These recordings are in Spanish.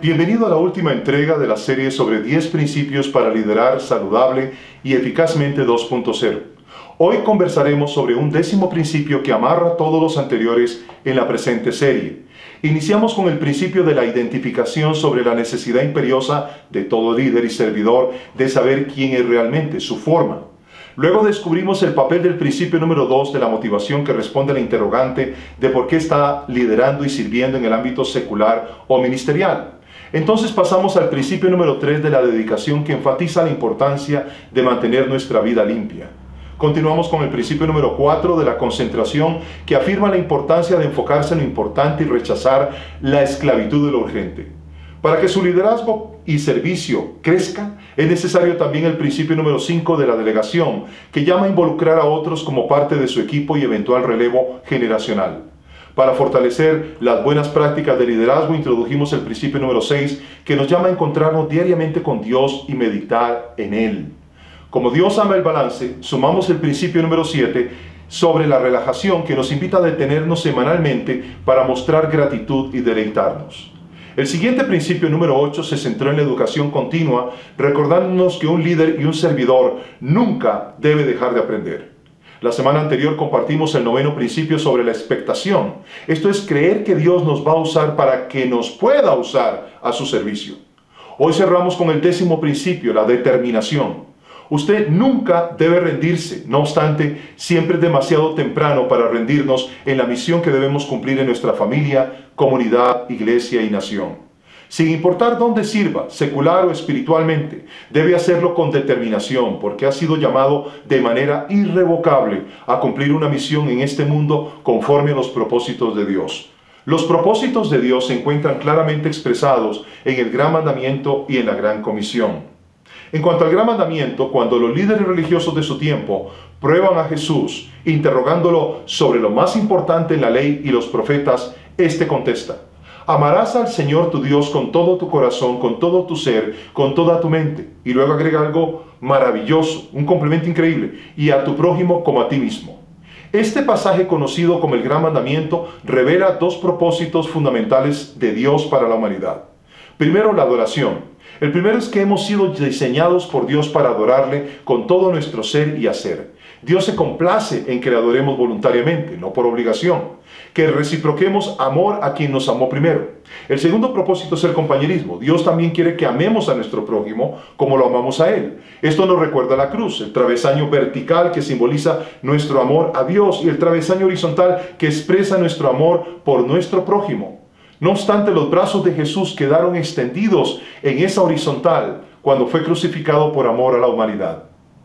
Bienvenido a la última entrega de la serie sobre 10 principios para liderar saludable y eficazmente 2.0. Hoy conversaremos sobre un 10º principio que amarra todos los anteriores en la presente serie. Iniciamos con el principio de la identificación sobre la necesidad imperiosa de todo líder y servidor de saber quién es realmente, su forma. Luego descubrimos el papel del principio número 2 de la motivación que responde a la interrogante de por qué está liderando y sirviendo en el ámbito secular o ministerial. Entonces pasamos al principio número 3 de la dedicación que enfatiza la importancia de mantener nuestra vida limpia. Continuamos con el principio número 4 de la concentración que afirma la importancia de enfocarse en lo importante y rechazar la esclavitud de lo urgente. Para que su liderazgo y servicio crezca, es necesario también el principio número 5 de la delegación, que llama a involucrar a otros como parte de su equipo y eventual relevo generacional. Para fortalecer las buenas prácticas de liderazgo, introdujimos el principio número 6, que nos llama a encontrarnos diariamente con Dios y meditar en Él. Como Dios ama el balance, sumamos el principio número 7 sobre la relajación, que nos invita a detenernos semanalmente para mostrar gratitud y deleitarnos. El siguiente principio número 8 se centró en la educación continua, recordándonos que un líder y un servidor nunca debe dejar de aprender. La semana anterior compartimos el 9º principio sobre la expectación. Esto es creer que Dios nos va a usar para que nos pueda usar a su servicio. Hoy cerramos con el 10º principio, la determinación. Usted nunca debe rendirse, no obstante, siempre es demasiado temprano para rendirnos en la misión que debemos cumplir en nuestra familia, comunidad, iglesia y nación. Sin importar dónde sirva, secular o espiritualmente, debe hacerlo con determinación, porque ha sido llamado de manera irrevocable a cumplir una misión en este mundo conforme a los propósitos de Dios. Los propósitos de Dios se encuentran claramente expresados en el Gran Mandamiento y en la Gran Comisión. En cuanto al Gran Mandamiento, cuando los líderes religiosos de su tiempo prueban a Jesús, interrogándolo sobre lo más importante en la ley y los profetas, éste contesta: amarás al Señor tu Dios con todo tu corazón, con todo tu ser, con toda tu mente. Y luego agrega algo maravilloso, un complemento increíble: y a tu prójimo como a ti mismo. Este pasaje, conocido como el Gran Mandamiento, revela dos propósitos fundamentales de Dios para la humanidad. Primero, la adoración. El primero es que hemos sido diseñados por Dios para adorarle con todo nuestro ser y hacer. Dios se complace en que le adoremos voluntariamente, no por obligación. Que reciproquemos amor a quien nos amó primero. El segundo propósito es el compañerismo. Dios también quiere que amemos a nuestro prójimo como lo amamos a Él. Esto nos recuerda la cruz, el travesaño vertical que simboliza nuestro amor a Dios y el travesaño horizontal que expresa nuestro amor por nuestro prójimo. No obstante, los brazos de Jesús quedaron extendidos en esa horizontal cuando fue crucificado por amor a la humanidad.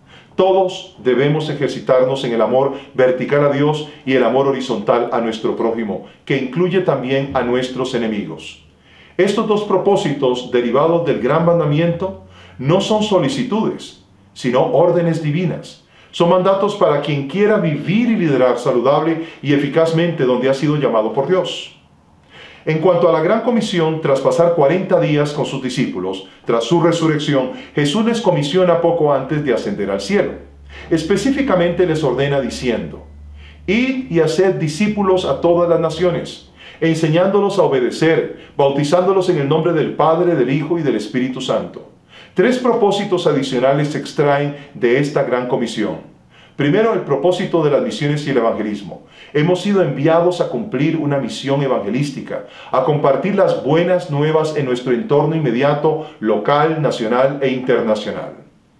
Todos debemos ejercitarnos en el amor vertical a Dios y el amor horizontal a nuestro prójimo, que incluye también a nuestros enemigos. Estos dos propósitos derivados del Gran Mandamiento no son solicitudes, sino órdenes divinas. Son mandatos para quien quiera vivir y liderar saludable y eficazmente donde ha sido llamado por Dios. En cuanto a la Gran Comisión, tras pasar 40 días con sus discípulos, tras su resurrección, Jesús les comisiona poco antes de ascender al cielo. Específicamente les ordena diciendo: id y haced discípulos a todas las naciones, enseñándolos a obedecer, bautizándolos en el nombre del Padre, del Hijo y del Espíritu Santo. 3 propósitos adicionales se extraen de esta Gran Comisión. Primero, el propósito de las misiones y el evangelismo. Hemos sido enviados a cumplir una misión evangelística, a compartir las buenas nuevas en nuestro entorno inmediato, local, nacional e internacional.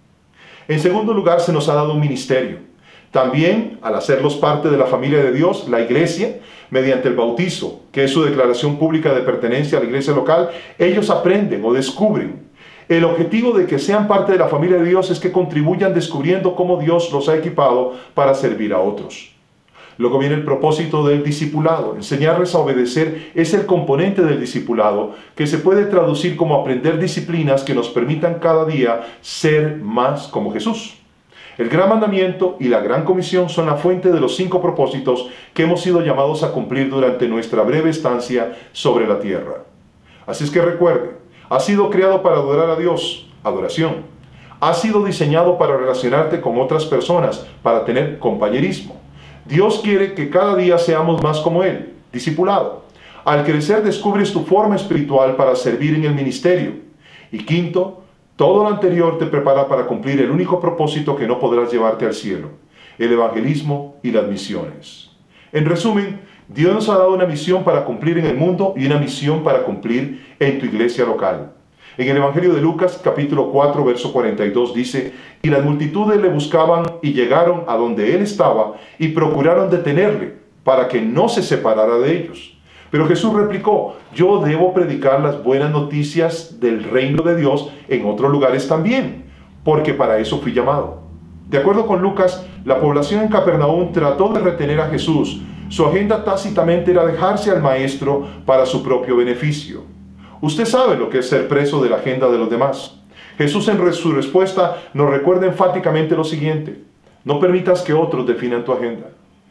En segundo lugar, se nos ha dado un ministerio. También, al hacerlos parte de la familia de Dios, la iglesia, mediante el bautizo, que es su declaración pública de pertenencia a la iglesia local, ellos aprenden o descubren. El objetivo de que sean parte de la familia de Dios es que contribuyan descubriendo cómo Dios los ha equipado para servir a otros. Luego viene el propósito del discipulado. Enseñarles a obedecer es el componente del discipulado, que se puede traducir como aprender disciplinas que nos permitan cada día ser más como Jesús. El Gran Mandamiento y la Gran Comisión son la fuente de los 5 propósitos que hemos sido llamados a cumplir durante nuestra breve estancia sobre la tierra. Así es que recuerde: has sido creado para adorar a Dios, adoración. Has sido diseñado para relacionarte con otras personas, para tener compañerismo. Dios quiere que cada día seamos más como Él, discipulado. Al crecer descubres tu forma espiritual para servir en el ministerio. Y quinto, todo lo anterior te prepara para cumplir el único propósito que no podrás llevarte al cielo: el evangelismo y las misiones. En resumen, Dios nos ha dado una misión para cumplir en el mundo y una misión para cumplir en tu iglesia local. En el Evangelio de Lucas, capítulo 4, verso 42, dice: y las multitudes le buscaban y llegaron a donde él estaba y procuraron detenerle para que no se separara de ellos. Pero Jesús replicó: yo debo predicar las buenas noticias del reino de Dios en otros lugares también, porque para eso fui llamado. De acuerdo con Lucas, la población en Capernaum trató de retener a Jesús. Su agenda tácitamente era dejarse al maestro para su propio beneficio. Usted sabe lo que es ser preso de la agenda de los demás. Jesús en su respuesta nos recuerda enfáticamente lo siguiente: no permitas que otros definan tu agenda.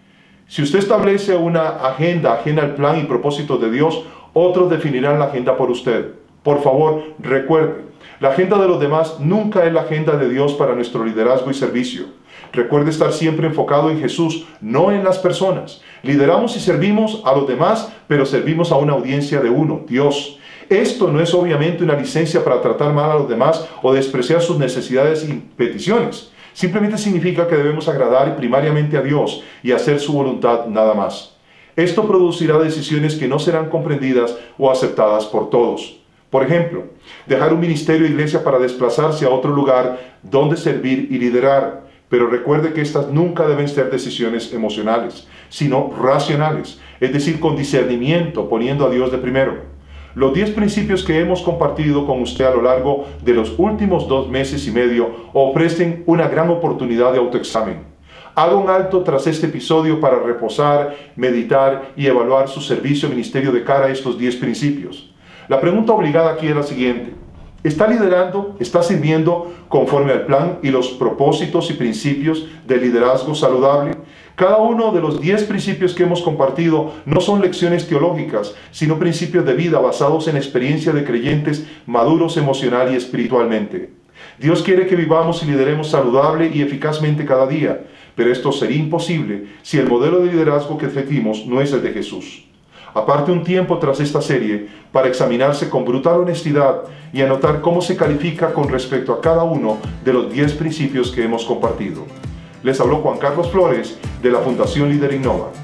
Si usted establece una agenda ajena al plan y propósito de Dios, otros definirán la agenda por usted. Por favor, recuerde, la agenda de los demás nunca es la agenda de Dios para nuestro liderazgo y servicio. Recuerde estar siempre enfocado en Jesús, no en las personas. Lideramos y servimos a los demás, pero servimos a una audiencia de uno, Dios. Esto no es obviamente una licencia para tratar mal a los demás o despreciar sus necesidades y peticiones. Simplemente significa que debemos agradar primariamente a Dios y hacer su voluntad nada más. Esto producirá decisiones que no serán comprendidas o aceptadas por todos. Por ejemplo, dejar un ministerio o iglesia para desplazarse a otro lugar donde servir y liderar. Pero recuerde que estas nunca deben ser decisiones emocionales, sino racionales, es decir, con discernimiento, poniendo a Dios de primero. Los 10 principios que hemos compartido con usted a lo largo de los últimos 2 meses y medio ofrecen una gran oportunidad de autoexamen. Haga un alto tras este episodio para reposar, meditar y evaluar su servicio ministerio de cara a estos 10 principios. La pregunta obligada aquí es la siguiente: ¿está liderando, está sirviendo conforme al plan y los propósitos y principios del liderazgo saludable? Cada uno de los 10 principios que hemos compartido no son lecciones teológicas, sino principios de vida basados en experiencia de creyentes maduros emocional y espiritualmente. Dios quiere que vivamos y lideremos saludable y eficazmente cada día, pero esto sería imposible si el modelo de liderazgo que seguimos no es el de Jesús. Aparte un tiempo tras esta serie para examinarse con brutal honestidad y anotar cómo se califica con respecto a cada uno de los 10 principios que hemos compartido. Les habló Juan Carlos Flores de la Fundación Líder Innova.